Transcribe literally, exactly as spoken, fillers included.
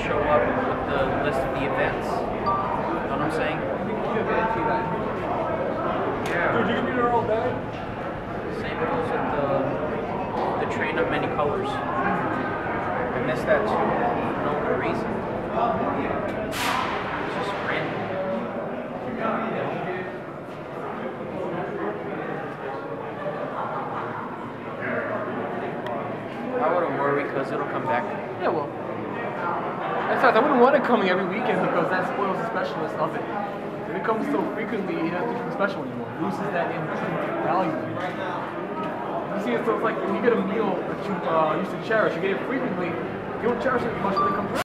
show up with the list of the events. You know what I'm saying? Yeah. Dude, you can be there all day. Same goes with the the train of many colors. I missed that too. For no good reason. It's just random. I wouldn't worry because it'll come back. Yeah, well. In fact, I wouldn't want it coming every weekend because that spoils the specialness of it. If it comes so frequently, it doesn't become special anymore. It loses that intrinsic value. You see, so it's like when you get a meal that you uh, used to cherish, you get it frequently, you don't cherish it as much when it comes around.